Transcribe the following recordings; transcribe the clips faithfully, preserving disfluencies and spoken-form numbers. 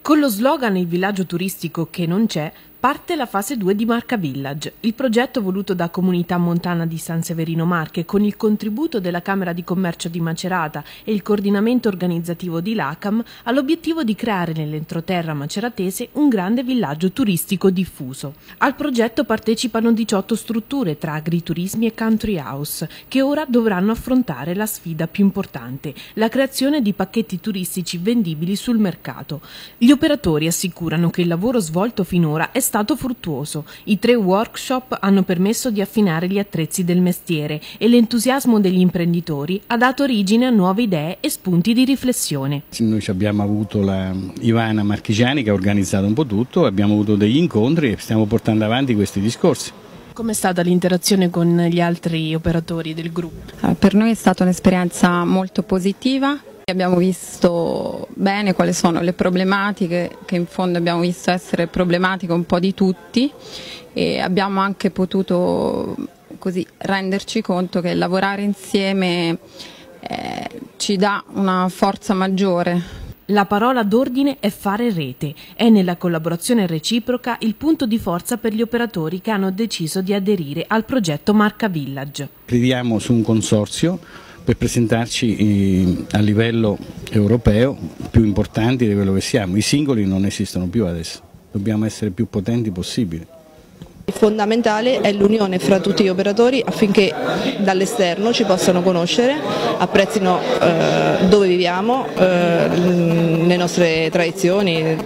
Con lo slogan "Il villaggio turistico che non c'è", parte la fase due di Marca Village, il progetto voluto da Comunità Montana di San Severino Marche con il contributo della Camera di Commercio di Macerata e il coordinamento organizzativo di l'ACAM ha l'obiettivo di creare nell'entroterra maceratese un grande villaggio turistico diffuso. Al progetto partecipano diciotto strutture tra agriturismi e country house che ora dovranno affrontare la sfida più importante, la creazione di pacchetti turistici vendibili sul mercato. Gli operatori assicurano che il lavoro svolto finora è stato fruttuoso. I tre workshop hanno permesso di affinare gli attrezzi del mestiere e l'entusiasmo degli imprenditori ha dato origine a nuove idee e spunti di riflessione. Noi abbiamo avuto la Ivana Marchigiani che ha organizzato un po' tutto, abbiamo avuto degli incontri e stiamo portando avanti questi discorsi. Com'è stata l'interazione con gli altri operatori del gruppo? Per noi è stata un'esperienza molto positiva. Abbiamo visto bene quali sono le problematiche, che in fondo abbiamo visto essere problematiche un po' di tutti, e abbiamo anche potuto così renderci conto che lavorare insieme eh, ci dà una forza maggiore. La parola d'ordine è fare rete. È nella collaborazione reciproca il punto di forza per gli operatori che hanno deciso di aderire al progetto Marca Village. Crediamo su un consorzio per presentarci eh, a livello europeo più importanti di quello che siamo. I singoli non esistono più adesso, dobbiamo essere più potenti possibile. Il fondamentale è l'unione fra tutti gli operatori affinché dall'esterno ci possano conoscere, apprezzino eh, dove viviamo, eh, le nostre tradizioni.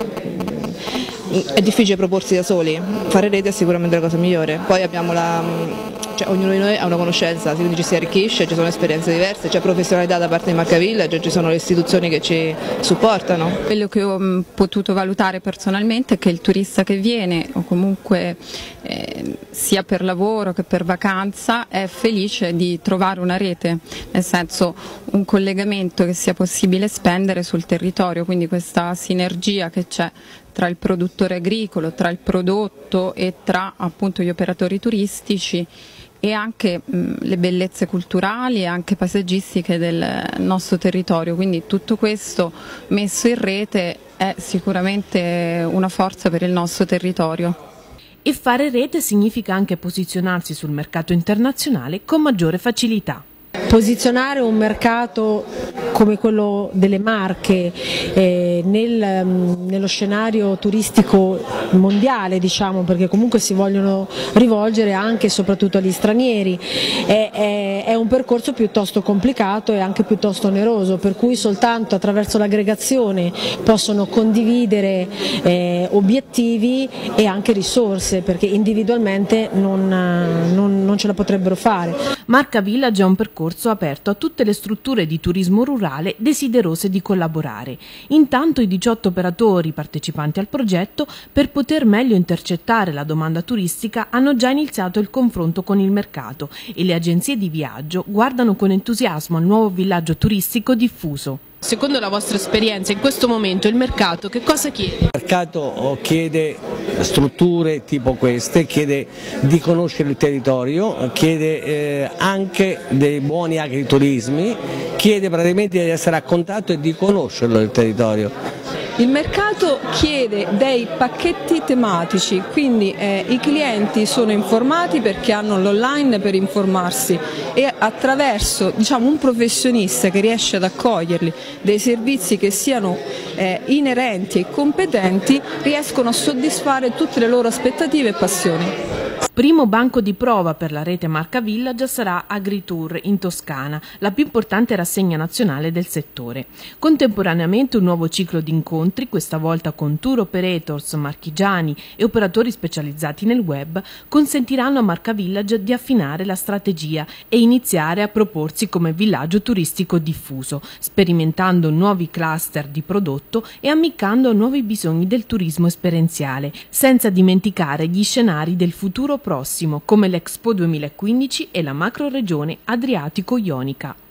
È difficile proporsi da soli, fare rete è sicuramente la cosa migliore. Poi abbiamo la... Cioè, ognuno di noi ha una conoscenza, quindi ci si arricchisce, ci sono esperienze diverse, c'è professionalità da parte di Marca Village, ci sono le istituzioni che ci supportano. Quello che ho potuto valutare personalmente è che il turista che viene, o comunque eh, sia per lavoro che per vacanza, è felice di trovare una rete, nel senso un collegamento che sia possibile spendere sul territorio, quindi questa sinergia che c'è tra il produttore agricolo, tra il prodotto e tra appunto gli operatori turistici, e anche mh, le bellezze culturali e anche paesaggistiche del nostro territorio, quindi tutto questo messo in rete è sicuramente una forza per il nostro territorio. E fare rete significa anche posizionarsi sul mercato internazionale con maggiore facilità. Posizionare un mercato come quello delle Marche eh, nel, nello scenario turistico mondiale, diciamo, perché comunque si vogliono rivolgere anche e soprattutto agli stranieri, è, è, è un percorso piuttosto complicato e anche piuttosto oneroso, per cui soltanto attraverso l'aggregazione possono condividere eh, obiettivi e anche risorse, perché individualmente non, non, non ce la potrebbero fare. Marca Village è un percorso aperto a tutte le strutture di turismo rurale desiderose di collaborare. Intanto i diciotto operatori partecipanti al progetto, per poter meglio intercettare la domanda turistica, hanno già iniziato il confronto con il mercato e le agenzie di viaggio guardano con entusiasmo al nuovo villaggio turistico diffuso. Secondo la vostra esperienza, in questo momento il mercato che cosa chiede? Il mercato chiede strutture tipo queste, chiede di conoscere il territorio, chiede eh, anche dei buoni agriturismi, chiede praticamente di essere a contatto e di conoscerlo il territorio. Il mercato chiede dei pacchetti tematici, quindi eh, i clienti sono informati perché hanno l'online per informarsi, e attraverso, diciamo, un professionista che riesce ad accoglierli, dei servizi che siano eh, inerenti e competenti, riescono a soddisfare tutte le loro aspettative e passioni. Primo banco di prova per la rete Marca Village sarà Agritour in Toscana, la più importante rassegna nazionale del settore. Contemporaneamente un nuovo ciclo di incontri, questa volta con tour operators marchigiani e operatori specializzati nel web, consentiranno a Marca Village di affinare la strategia e iniziare a proporsi come villaggio turistico diffuso, sperimentando nuovi cluster di prodotto e ammiccando a nuovi bisogni del turismo esperienziale, senza dimenticare gli scenari del futuro prossimo come l'Expo duemilaquindici e la macroregione Adriatico-Ionica.